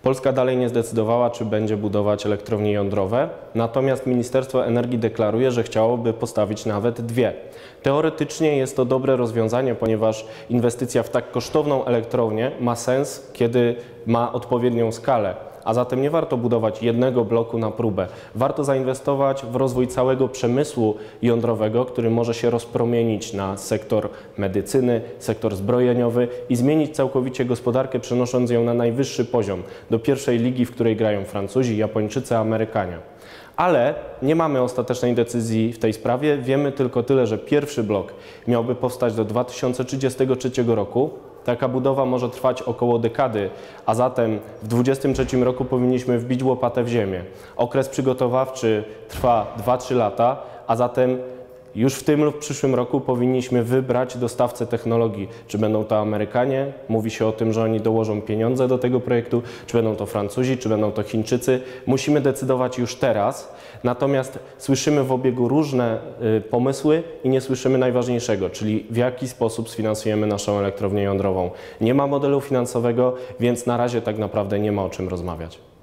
Polska dalej nie zdecydowała, czy będzie budować elektrownie jądrowe, natomiast Ministerstwo Energii deklaruje, że chciałoby postawić nawet dwie. Teoretycznie jest to dobre rozwiązanie, ponieważ inwestycja w tak kosztowną elektrownię ma sens, kiedy ma odpowiednią skalę. A zatem nie warto budować jednego bloku na próbę. Warto zainwestować w rozwój całego przemysłu jądrowego, który może się rozpromienić na sektor medycyny, sektor zbrojeniowy i zmienić całkowicie gospodarkę, przenosząc ją na najwyższy poziom, do pierwszej ligi, w której grają Francuzi, Japończycy, Amerykanie. Ale nie mamy ostatecznej decyzji w tej sprawie. Wiemy tylko tyle, że pierwszy blok miałby powstać do 2033 roku. Taka budowa może trwać około dekady, a zatem w 2023 roku powinniśmy wbić łopatę w ziemię. Okres przygotowawczy trwa 2-3 lata, a zatem już w tym lub przyszłym roku powinniśmy wybrać dostawcę technologii. Czy będą to Amerykanie? Mówi się o tym, że oni dołożą pieniądze do tego projektu. Czy będą to Francuzi, czy będą to Chińczycy? Musimy decydować już teraz. Natomiast słyszymy w obiegu różne pomysły i nie słyszymy najważniejszego, czyli w jaki sposób sfinansujemy naszą elektrownię jądrową. Nie ma modelu finansowego, więc na razie tak naprawdę nie ma o czym rozmawiać.